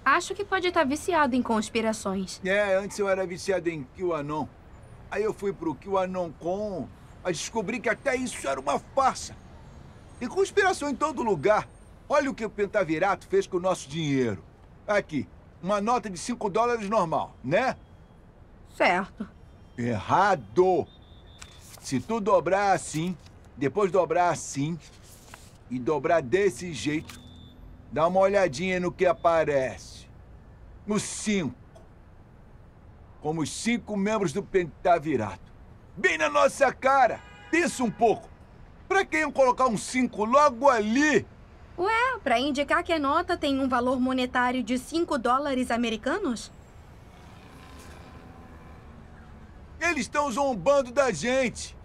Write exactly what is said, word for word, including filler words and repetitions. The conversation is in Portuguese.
Acho que pode estar viciado em conspirações. É, antes eu era viciado em QAnon. Aí eu fui pro QAnon.com, mas descobri que até isso era uma farsa. Tem conspiração em todo lugar. Olha o que o Pentavirato fez com o nosso dinheiro. Aqui, uma nota de cinco dólares normal, né? Certo. Errado! Se tu dobrar assim, depois dobrar assim e dobrar desse jeito, dá uma olhadinha no que aparece. No cinco. Como os cinco membros do Pentavirato. Bem na nossa cara! Pensa um pouco. Pra que iam colocar um cinco logo ali? Ué, para indicar que a nota tem um valor monetário de cinco dólares americanos? Eles estão zombando da gente.